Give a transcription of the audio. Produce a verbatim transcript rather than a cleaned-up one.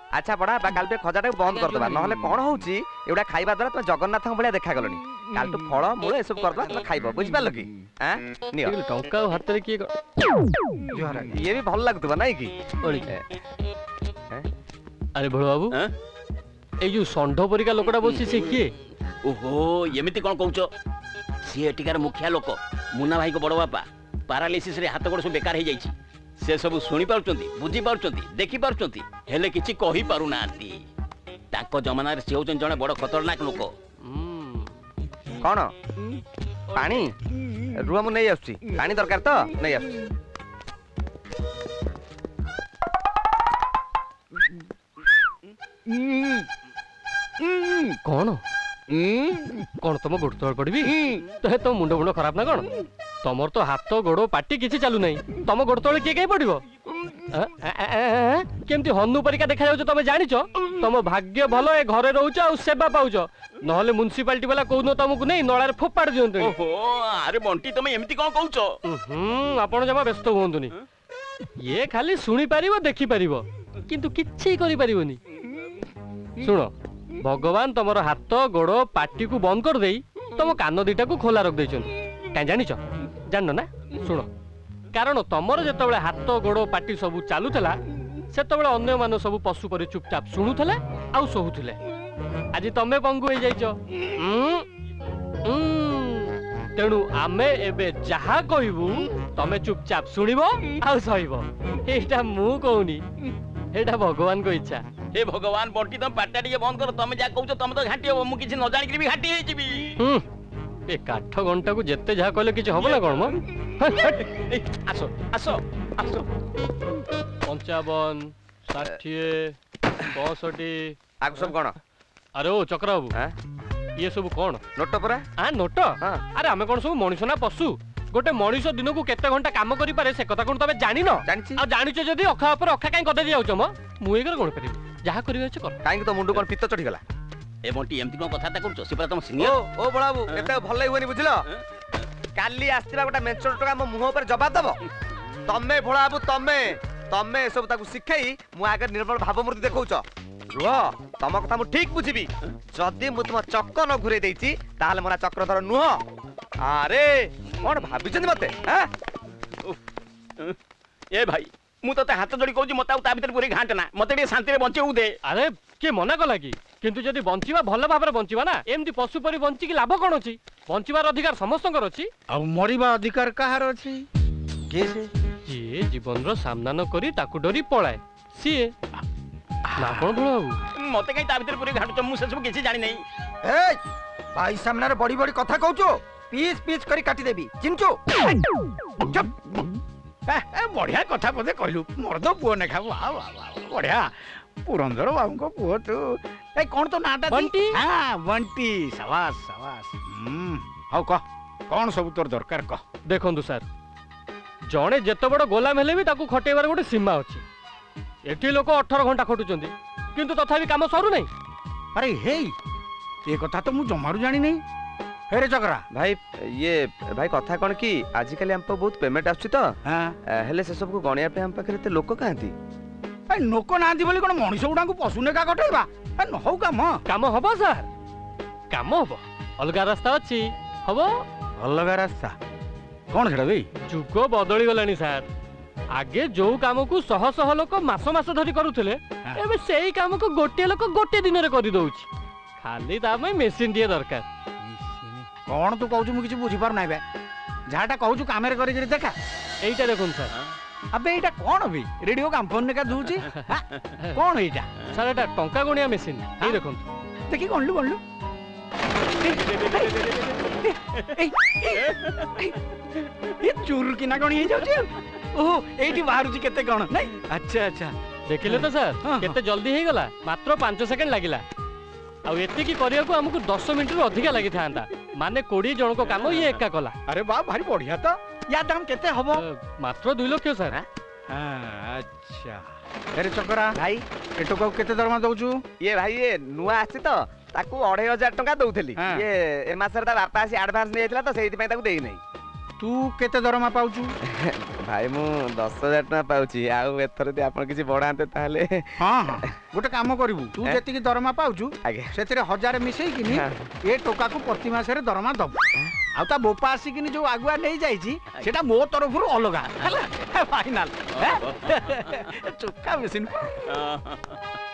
अच्छा बड़ा काल खजाटा बंद करदे ना कौन हो एगुड़ा खाइबा द्वारा तुम जगन्नाथ भाया देखा गलनी काल फल मूल ए सब करदे खाइब बुझिपार कि टंका हाथ में किए ये भी भल लगुवा ना कि अरे भोल बाबू ए जो षंढ परिका लोकटा बसी से किए ओहो एमती कौन कौच सी एटिकार मुखिया लोक मुन्ना भाई को बड़ बापा पारालिसिस रे हाथ गोड़ सब बेकार हो जाइए से सब शुणी पारुचंती बुझी पारुचंती देखी पारुचंती हेले किछि कहि पारु नांती ताको जमाना रे से होचन जने बड़ खतरनाक लोक कौन पानी रुआ मु नहीं आसुची पानी दरकार तो नहीं आसुची कौन कौन तुम गोड़ तोड़ पड़ी तो तुम मुंड मुंड खराब ना कौन तुमर तो हाथ गोड़ पाटी किसी चालू नहीं तुम गोड़ तोड़ किए कहीं पड़ो केमती हनु परिका देखा जाऊ तुम जान तुम भाग्य भल ए घरे रोच आ सेवा पाउच नहले म्युनिसिपालिटी वाला कहून तुमको नहीं नलार फोपाड़ दियंतु अरे बंटी तुम एमती कौन कहूच आपण जमा व्यस्त हुंतुनी ये खाली सुनी पारिबो देखि पारिबो किंतु किछि करि पारिबोनी सुनो भगवान तुमर हाथ गोड़ पाटी को बंद कर देई तुम कान दीटा को खोला रख देछन काई जानिछ जान ना सुनो कारण तुमर जेतबेले हाथ गोड़ पाटी सब चालुथला सेतबेले अन्य मान सब पशु पर चुपचाप शुणुथले आ सोहुथले आज तमे पंगु हो जाइछ तेणु आमे एबे जहा कहबू तमे चुपचाप सुनिबो आ सहिबो एटा मु कहूनी एटा भगवान को इच्छा हे भगवान बंटी तुम पाटा टिके बंद कर तुम जा कहू तुम तो घाटी हो मु किछि न जानि कि भी घाटी हे जिबी ए काठ घंटा को जेते जा कहले किछि होबो ना कोन म आसो आसो आसो पंचावन साठ पैंसठ आगु सब कोन अरे ओ चक्र बाबू ये सब कौन नोट परा हाँ नोट अरे आमे कौन सब मनीष ना पशु गोटे मनीष दिन को केते घंटा काम करि पारे से कथा कोन तबे जानि न आ जानिछ जदी अखा ऊपर अखा काई कदे दियाउछ म मु एकर कोन करि जहा करिवे छ कर काई तो मुंडू कोन पित्त चढ़ी गला ए बंटी एमती कोन कथा ता करछ से पर तुम सीनियर ओ ओ बड़ाबू एते भलै होनी बुझलो काली आस्तिला गोटा मेंचर टका मो मुह ऊपर जवाब दबो तमे भोळाबू तमे तमे सब ताकू सिखाई मु आगे निर्मल भावमूर्ति देखौछ रुह तम कथा मु ठीक बुझिबी जदी मु तुम चक्क न घुरे देइची ताले मोरा चक्रधर नुह अरे कोन भाबिचंदी मते हैं ए भाई मु तो हाथ जोड़ी कहूँ मत ता भीतर पूरी घाट ना मत शांति में बचे दे अरे किए मना कला कि किंतु जदि बंचिबा भल भाबरे बंचिबा ना एमती पशु परी बंची कि लाभ कोन अछि बंचिबार अधिकार समस्तकर अछि आ मरिबा अधिकार कहार अछि के से जे जीवन रो सामना न करी ताकू डरी पळाए सीए ना कोन भलो मते कई ता भीतर पूरी घाट मु से सब किछि जानि नै ए भाई सामने रे बड़ी बड़ी कथा कहूचो पीस पीस करी काटी देबी चिंचो चुप ए बढ़िया कथा पदे कहलु मोर तो पुओ ने खाबो आ बढ़िया पुरंदर बाबू को पुओ तू ए कोन तो नाटा बंटी हां बंटी शाबाश शाबाश हम हाउ कह कोन सब तोर दरकार कह देखंतु सर जणे जेते बड़ गोलाम हेले भी ताकू खटेबार गोटे सीमा अछि एठी लोक अठारह घंटा खटुचंदी किंतु तथापि काम सरू नै अरे हे ये कथा तो मु जमारू जानी नहीं हे रे चक्रा भाई ये भाई कथा कौन कि आजिकल हम बहुत पेमेंट आछी तो हां हेले से सब को गणिया पे हम पाखरे ते लोक कांती ए लोक नांती बोली कोन मनीष गुडा को पशु ने का कटैबा ए न हो काम काम हबो सर काम हबो अलगा रास्ता अछि हबो अलगा रास्ता कोन छडा बे जुग बदली गलानी सर आगे जो काम को शह शह लोक मास मास धरी करूथले एबे सेही काम को गोटे लोक गोटे दिन रे करि दउछि खाली दामे मेसिन दिए दरकार कौन तू कहू मुझे बुझी पार ना बे जहाटा कहू कामेर करी देखा एटा देखुन सर अबे एटा कौन अभी रेडियो कंपन ने का दूची कौन एटा सर एटा टंका गुणिया मेसिन ए देखुन देखि कोनलु कोनलु ये चूर की ना गणी हे जाउची ओहो एठी बाहरुची केते कोन नहीं अच्छा अच्छा देखिले तो सर केते जल्दी हे गला मात्र पाँच सेकंड लागिला आ एते की करिया को हमकु दस मिनिट रो अधिका लागि थांता माने बीस जन को काम ये एका कला अरे बा भारी बढ़िया तो या दाम केते हबो मात्र दो लाख सर हां अच्छा अरे चकरा भाई एटो को केते दरमा दउचू ये भाई ये नुआ आछि तो ताकू अढ़ाई हजार टका दउथली ये ए मासर ता बापा आसी एडवांस नै आइतला तो सेहि पय ताकू देई नै तू केते दरमा पाउचु भाई मु दस हजार टका पाउची आउ एथर दे आपण किछि बढांते ताले हाँ हाँ गोटे काम करिवु तू ए? जेतिकी दरमा पाउचु आगे सेतिरे हजार मिसेई किनी हाँ। ए टोका को प्रति मासरे दरमा दब आ ता बोपा आसी किनी जो आगुआ नै जाईची सेटा मो तरफरु अलगा फाइनल चुका मेसिन हाँ।